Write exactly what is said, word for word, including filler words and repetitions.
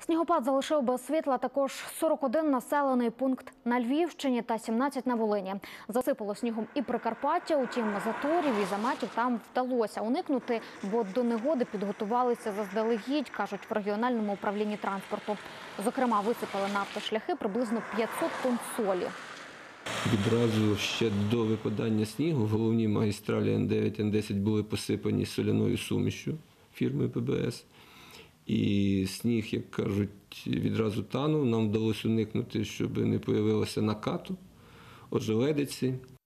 Снігопад залишив без світла також сорок один населений пункт на Львівщині та сімнадцять на Волині. Засипало снігом і Прикарпаття, утім заторів і заметів там вдалося уникнути, бо до негоди підготувалися заздалегідь, кажуть в регіональному управлінні транспорту. Зокрема, висипали на автошляхи приблизно п'ятсот тонн солі. Відразу ще до випадання снігу головні магістралі Н дев'ять, Н десять були посипані соляною сумішю фірми Пе Бе Ес. І сніг, як кажуть, відразу танув. Нам вдалося уникнути, щоб не появилося накату, ожеледиці.